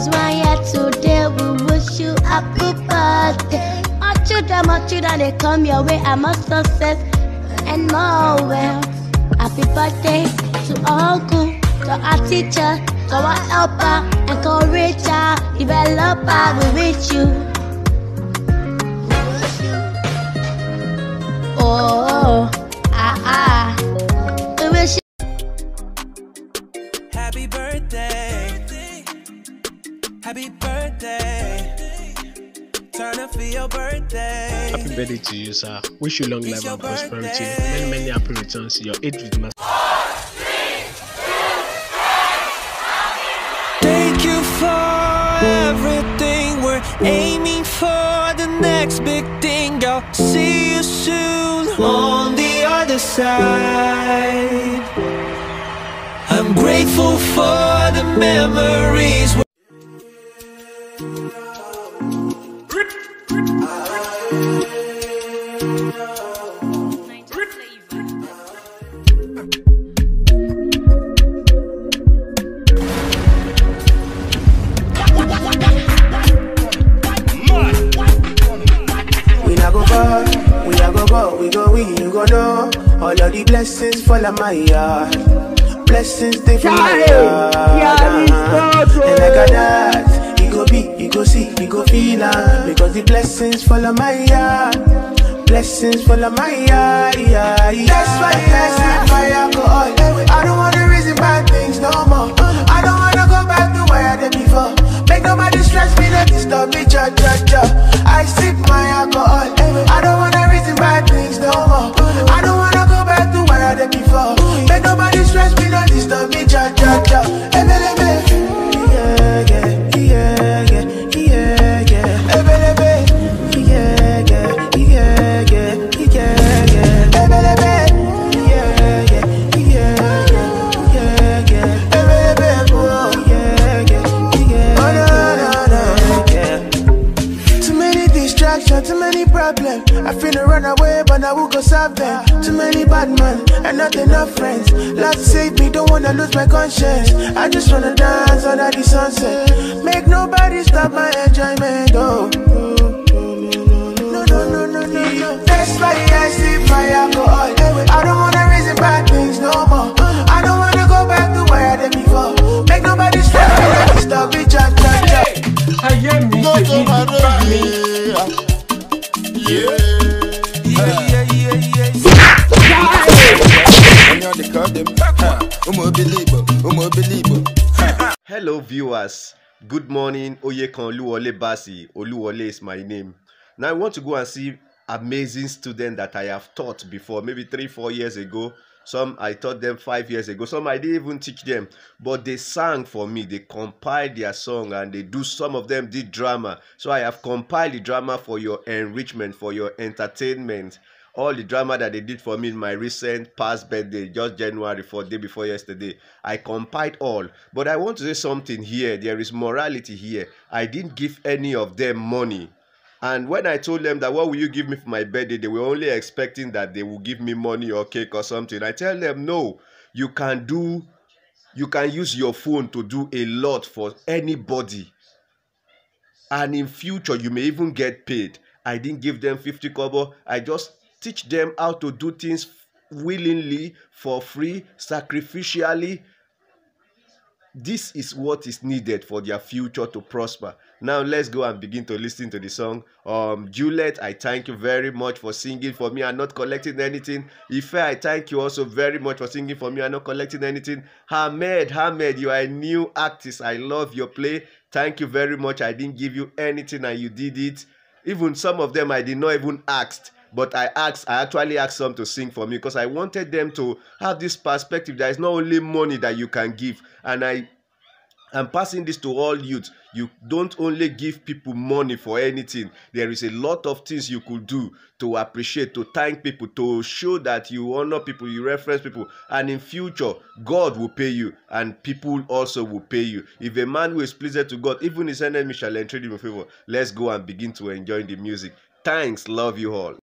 Cause we're here today, we wish you happy birthday. My children, they come your way. I must success and more wealth. Happy birthday to Uncle, to our teacher, to our helper, encourager, developer. We wish you. We wish you. Happy birthday. Happy birthday. Turn up for your birthday. Happy birthday to you, sir. Wish you long life and prosperity. Many happy returns to your age with master. Thank you for everything. We're aiming for the next big thing. I'll see you soon on the other side. I'm grateful for the memories. You go know all of the blessings fall on my yard. Blessings they from my yard. And like that, you go be, you go see, you go feel because the blessings fall on my yard. Blessings fall on my yard. That's why I sip my alcohol. I don't wanna reason bad things no more. I don't wanna go back to where I did before. Make nobody stress me, not disturb me, I sip my alcohol. I don't wanna reason bad things no more. I don't wanna go back to where I did before. Make nobody stress me, not disturb me, too many problems. I finna run away, but I will go solve them. Too many bad men and not enough friends. Lord save me, don't wanna lose my conscience. I just wanna dance under the sunset. Make nobody stop my enjoyment. Oh, no. That's why I sip my alcohol. I don't wanna reason bad things no more. I don't wanna go back to where I did before. Make nobody stop me, let me stop it, I am Hello viewers, good morning. Oyekan Oluwole Basi. Oluwole is my name. Now I want to go and see amazing students that I have taught before, maybe 3-4 years ago. Some I taught them 5 years ago. Some I didn't even teach them, but they sang for me. They compiled their song and they do. Some of them did drama. So I have compiled the drama for your enrichment, for your entertainment. All the drama that they did for me in my recent past birthday, just January 4th, day before yesterday, I compiled all. But I want to say something here. There is morality here. I didn't give any of them money. And when I told them that what will you give me for my birthday, they were only expecting that they will give me money or cake or something. I tell them, no, you can use your phone to do a lot for anybody. And in future, you may even get paid. I didn't give them 50 kobo. I just teach them how to do things willingly, for free, sacrificially. This is what is needed for their future to prosper. Now let's go and begin to listen to the song. Juliet, I thank you very much for singing for me and not collecting anything. Ife, I thank you also very much for singing for me and not collecting anything. Hamed, you are a new artist. I love your play. Thank you very much. I didn't give you anything and you did it. Even some of them I did not even ask. But I actually asked some to sing for me because I wanted them to have this perspective. There is not only money that you can give. And I am passing this to all youth. You don't only give people money for anything. There is a lot of things you could do to appreciate, to thank people, to show that you honor people, you reference people. And in future, God will pay you and people also will pay you. If a man who is pleased to God, even his enemy shall entreat him in favor. Let's go and begin to enjoy the music. Thanks. Love you all.